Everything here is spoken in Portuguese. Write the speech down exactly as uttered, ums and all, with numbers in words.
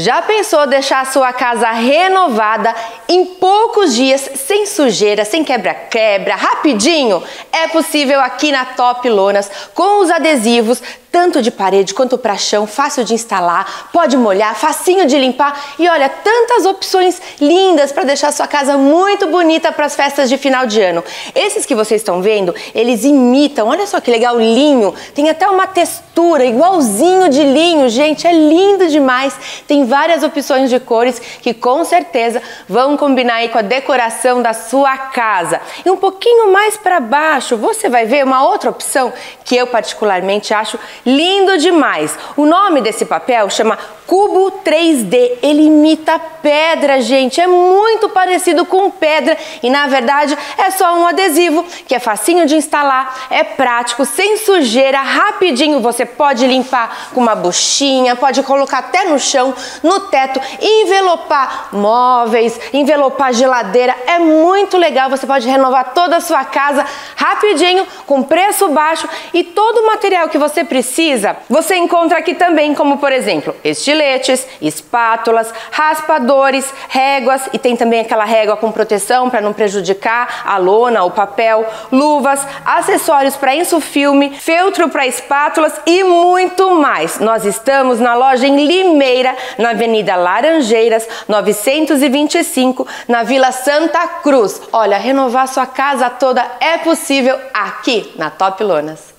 Já pensou deixar a sua casa renovada em poucos dias, sem sujeira, sem quebra-quebra, rapidinho? É possível aqui na Top Lonas, com os adesivos, tanto de parede quanto para chão, fácil de instalar, pode molhar, facinho de limpar e olha, tantas opções lindas para deixar a sua casa muito bonita para as festas de final de ano. Esses que vocês estão vendo, eles imitam, olha só que legal, linho, tem até uma textura igualzinho de linho, gente, é lindo demais. Tem várias opções de cores que com certeza vão combinar aí com a decoração da sua casa. E um pouquinho mais para baixo, você vai ver uma outra opção que eu particularmente acho lindo demais. O nome desse papel chama Cubo três D. Ele imita pedra, gente. É muito parecido com pedra e, na verdade, é só um adesivo que é facinho de instalar, é prático, sem sujeira, rapidinho. Você pode limpar com uma buchinha, pode colocar até no chão, no teto, envelopar móveis, envelopar geladeira. É muito legal. Você pode renovar toda a sua casa rapidinho, com preço baixo e todo o material que você precisa, você encontra aqui também, como por exemplo, estiletes, espátulas, raspadores, réguas e tem também aquela régua com proteção para não prejudicar a lona, o papel, luvas, acessórios para insufilme, feltro para espátulas e muito mais. Nós estamos na loja em Limeira, na Avenida Laranjeiras, novecentos e vinte e cinco, na Vila Santa Cruz. Olha, renovar sua casa toda é possível aqui na Top Lonas.